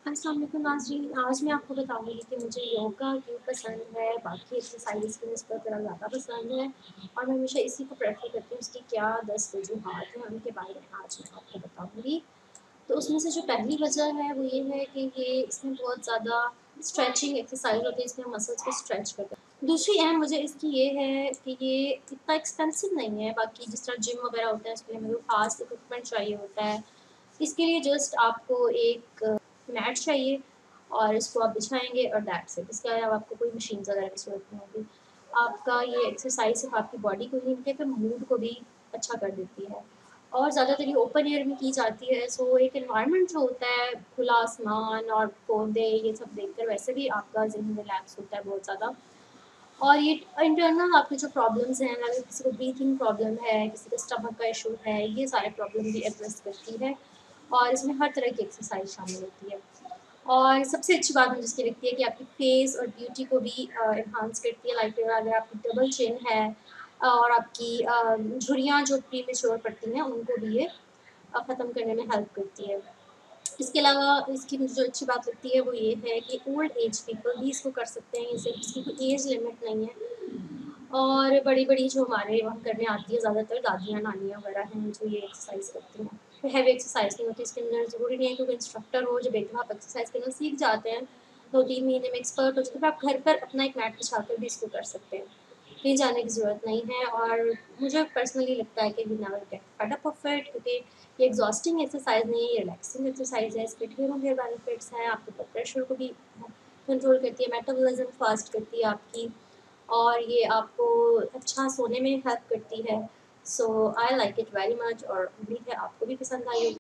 अस्सलाम वालेकुम नाज़रीन, आज मैं आपको बताऊँगी कि मुझे योगा क्यों पसंद है, बाकी एक्सरसाइज़ की निस्बत मेरा ज़्यादा पसंद है और मैं हमेशा इसी को प्रेफ़र करती हूँ। उसकी क्या 10 वजूहात हैं, उनके बारे में आज मैं आपको बताऊँगी। तो उसमें से जो पहली वजह है वो ये है कि ये इसमें बहुत ज़्यादा स्ट्रेचिंग एक्सरसाइज़ होती है, इसमें हम मसल्स को स्ट्रेच करते हैं। दूसरी अहम वजह इसकी ये है कि ये इतना एक्सपेंसिव नहीं है, बाकी जिस तरह जिम वगैरह होता है उसके लिए हमें कोई ख़ास इक्विपमेंट चाहिए होता है। इसके लिए जस्ट आपको एक मैट चाहिए और इसको आप बिछाएँगे और दैट्स इट। इसके अलावा आपको कोई मशीन्स वगैरह की ज़रूरत नहीं होगी। आपका ये एक्सरसाइज़ सिर्फ़ आपकी बॉडी को ही नहीं बल्कि मूड को भी अच्छा कर देती है और ज़्यादातर ये ओपन एयर में की जाती है। सो एक एनवायरनमेंट जो होता है, खुला आसमान और पौधे, ये सब देखकर वैसे भी आपका ज़हन रिलैक्स होता है बहुत ज़्यादा। और ये इंटरनल आपकी जो प्रॉब्लम्स हैं, अगर किसी को ब्रीथिंग प्रॉब्लम है, किसी को स्टमक का इशू है, ये सारे प्रॉब्लम भी एड्रेस करती है और इसमें हर तरह की एक्सरसाइज शामिल होती है। और सबसे अच्छी बात मुझे इसकी लगती है कि आपकी फेस और ब्यूटी को भी एनहांस करती है। लाइक अगर आपकी डबल चिन है और आपकी झुर्रियाँ जो प्रीमेच्योर पड़ती हैं, उनको भी ये ख़त्म करने में हेल्प करती है। इसके अलावा इसकी मुझे जो अच्छी बात लगती है वो ये है कि ओल्ड एज पीपल भी इसको कर सकते हैं, इसे इसकी कोई एज लिमिट नहीं है। और बड़ी-बड़ी जो हमारे वहाँ करने आती है ज़्यादातर दादियाँ, नानियाँ वगैरह हैं जो ये एक्सरसाइज़ करती हैं। कोई हैवी एक्सरसाइज़ नहीं होती इसके अंदर, ज़रूरी नहीं है कि कोई इंस्ट्रक्टर हो, जब एक दफ़ा आप एक्सरसाइज़ करना सीख जाते हैं, 2-3 महीने में एक्सपर्ट हो जाते हैं, फिर आप घर पर अपना एक मैट बिछाकर भी इसको कर सकते हैं। कहीं जाने की ज़रूरत नहीं है और मुझे पर्सनली लगता है कि we never get fed up of it, क्योंकि ये एग्ज़ॉस्टिंग एक्सरसाइज़ नहीं है, ये रिलैक्सिंग एक्सरसाइज़ है। इसके ढेरों बेनिफिट्स हैं, आपके ब्लड प्रेशर को भी कंट्रोल करती है, मेटाबॉलिज़्म फ़ास्ट करती है आपकी और ये आपको अच्छा सोने में हेल्प करती है। So I like it very much और उम्मीद है आपको भी पसंद आई होगी।